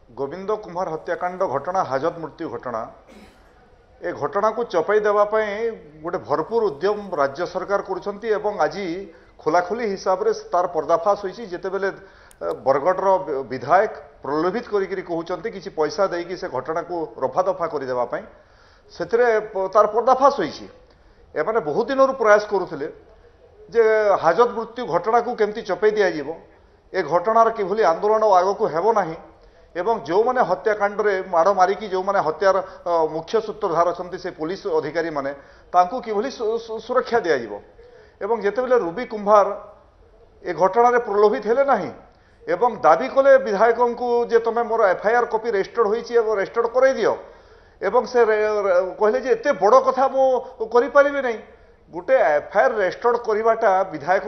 गोविंद कुम्हार हत्याकांड घटना हाजत मृत्यु घटना ए घटना को चपाई देवाई गोटे भरपूर उद्यम राज्य सरकार करुँच आज खोलाखोली हिसाब से तार पर्दाफाश होती जिते बेले बरगढ़ विधायक प्रलोभित कहते कि पैसा देकी से घटना को रफा दफा करदेवाई से तार पर्दाफाश होती एमाने बहुत दिन प्रयास करुले जे हाजत मृत्यु घटना को केमती चपाई दिज्व ए घटनार किभली आंदोलन आग को हेब ना एवं जो माने हत्याकांड रे माड़ मारिकी जो माने हत्यार मुख्य सूत्रधार अच्छा से पुलिस अधिकारी माने तांको किभली सुरक्षा दिज्व एवं जेतेबेले रूबी कुंभार ए घटना रे प्रलोभित हेले नाही एवं दाबी कले विधायक को जे तुम मोर एफआईआर कॉपी रजिस्टर्ड होईची एवं रजिस्टर्ड कराई दियो एवं से कहले जे एते बड़ कथा मो करि परिबे नै गोटे एफआईआर रजिस्टर्ड करवाटा विधायक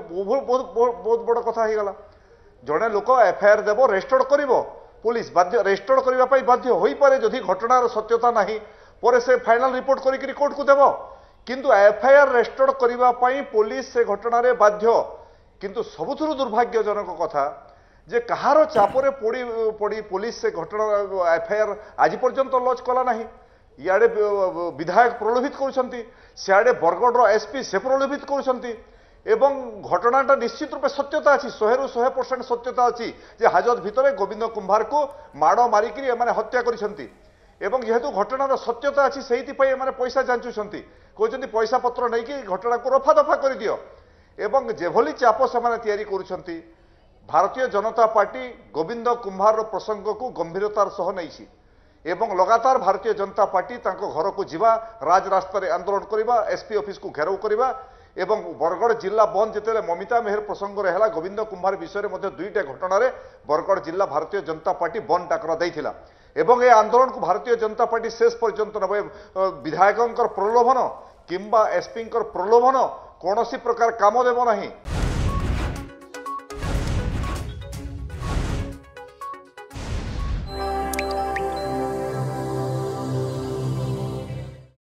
बहुत बड़ कथा हो गला जड़े लोक एफआईआर देव रजिस्टर्ड करिवो पुलिस बाध्य रजिस्टर्ड करने बाध्य हो पारे जदि घटनार सत्यता नहीं पर से फाइनाल रिपोर्ट करी कोर्ट को देव किंतु एफआईआर रजिस्टर्ड करने पुलिस से घटना बाध्य किंतु सबुठु दुर्भाग्यजनक कथा जे कहार चापरे पड़ी पड़ी पुलिस से घटना एफआईआर आज पर्यंत लॉन्च कला नहीं इे विधायक प्रलोभित कर बरगढ़ एसपी से प्रलोभित कर एवं घटनाटा निश्चित रूपे सत्यता अच्छी 100% सत्यता अच्छी जे हाजत भितर गोविंद कुंभार को माड़ मारिकी हत्या करिसेंती एवं जेहेतु घटनार सत्यता अच्छी से पैसा जांचुंट कहते पैसा पत्र नहीं कि घटना को रफा दफा कर दियो एवं जेभली चाप से करुछंती भारतीय जनता पार्टी गोविंद कुंभार प्रसंग को गंभीरतार सह नहीं एवं लगातार भारतीय जनता पार्टी घर को जीवा राजरास्तार आंदोलन करवा एसपी ऑफिस को घेराव करवा एवं बरगढ़ जिला बंद जिते ममिता मेहर प्रसंग है गोविंद कुंभार विषय में दुईटा घटना बरगढ़ जिला भारतीय जनता पार्टी बंद डाकर देता एवं यह आंदोलन को भारतीय जनता पार्टी शेष पर्यंत नवे विधायक प्रलोभन किंबा एसपी प्रलोभन कौन प्रकार काम देव नहीं।